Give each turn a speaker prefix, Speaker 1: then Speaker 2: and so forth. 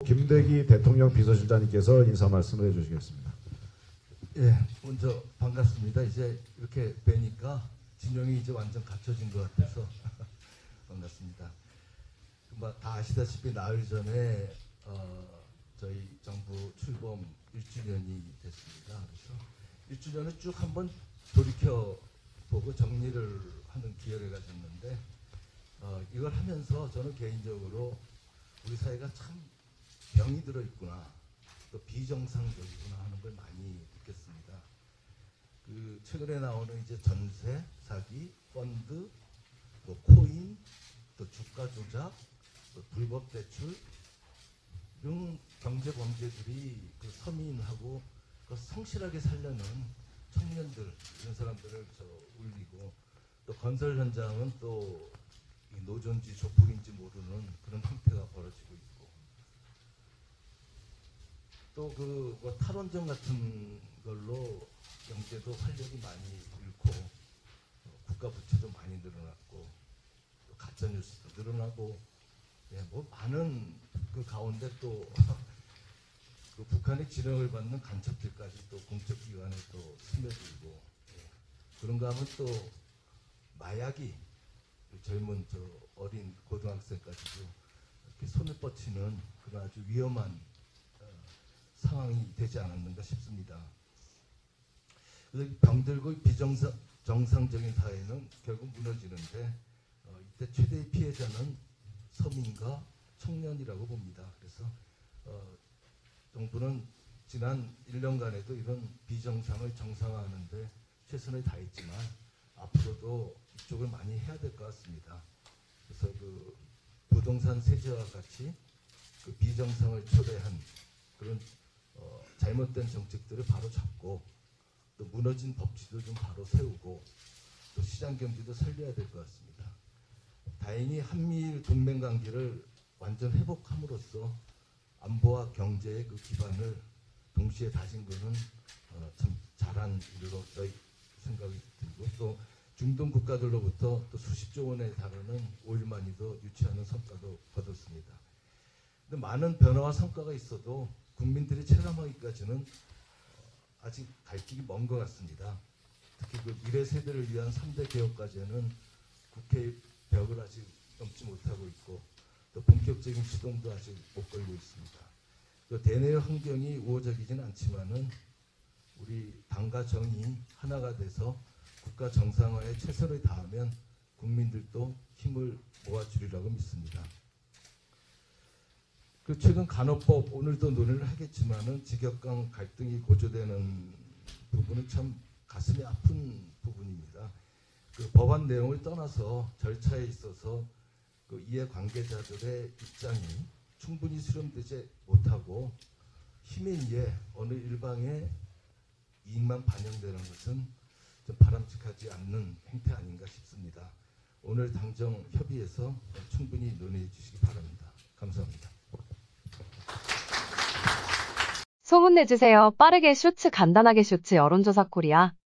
Speaker 1: 김대기 대통령 비서실장님께서 인사 말씀을 해주시겠습니다.
Speaker 2: 예, 먼저 반갑습니다. 이제 이렇게 뵈니까 진영이 이제 완전 갖춰진 것 같아서 반갑습니다. 다 아시다시피 나흘 전에 저희 정부 출범 1주년이 됐습니다. 그래서 1주년을 쭉 한번 돌이켜보고 정리를 하는 기회를 가졌는데 이걸 하면서 저는 개인적으로 우리 사회가 참 병이 들어있구나, 또 비정상적이구나 하는 걸 많이 느꼈습니다. 그 최근에 나오는 이제 전세, 사기, 펀드, 또 코인, 또 주가 조작, 또 불법 대출 이런 경제 범죄들이 그 서민하고 그 성실하게 살려는 청년들 이런 사람들을 울리고, 또 건설 현장은 또 노조인지 조폭인지 모르는 그런 형태가 벌어지고 있고, 또 그 탈원전 같은 걸로 경제도 활력이 많이 잃고 국가 부채도 많이 늘어났고 또 가짜 뉴스도 늘어나고, 많은 그 가운데 또 그 북한의 지령을 받는 간첩들까지 또 공적 기관에 또 스며들고, 그런가 하면 또 마약이 젊은 어린 고등학생까지도 이렇게 손을 뻗치는 그런 아주 위험한 상황이 되지 않았는가 싶습니다. 그래서 병들고 비정상적인 사회는 결국 무너지는데 이때 최대의 피해자는 서민과 청년이라고 봅니다. 그래서 정부는 지난 1년간에도 이런 비정상을 정상화하는데 최선을 다했지만 앞으로도 이쪽을 많이 해야 될 것 같습니다. 그래서 그 부동산 세제와 같이 그 비정상을 초래한 그런 잘못된 정책들을 바로 잡고, 또 무너진 법치도 좀 바로 세우고, 또 시장 경제도 살려야 될 것 같습니다. 다행히 한미일 동맹 관계를 완전 회복함으로써 안보와 경제의 그 기반을 동시에 다진 것은 참 잘한 일로 저희 생각이 들고, 또 중동 국가들로부터 또 수십조 원에 달하는 오일만이도 유치하는 성과도 거뒀습니다. 근데 많은 변화와 성과가 있어도 국민들이 체감하기까지는 아직 갈 길이 먼 것 같습니다. 특히 그 미래 세대를 위한 3대 개혁 과제는 국회의 벽을 아직 넘지 못하고 있고, 또 본격적인 시동도 아직 못 걸고 있습니다. 또 대내의 환경이 우호적이지는 않지만은 우리 당과 정이 하나가 돼서 국가 정상화에 최선을 다하면 국민들도 힘을 모아주리라고 믿습니다. 그 최근 간호법 오늘도 논의를 하겠지만은 직역강 갈등이 고조되는 부분은 참 가슴이 아픈 부분입니다. 그 법안 내용을 떠나서 절차에 있어서 그 이해 관계자들의 입장이 충분히 수렴되지 못하고 힘에 의해 어느 일방의 이익만 반영되는 것은 좀 바람직하지 않는 행태 아닌가 싶습니다. 오늘 당정 협의에서 충분히 논의해 주시기 바랍니다. 감사합니다.
Speaker 3: 소문 내주세요. 빠르게 쇼츠 간단하게 쇼츠 여론조사 코리아.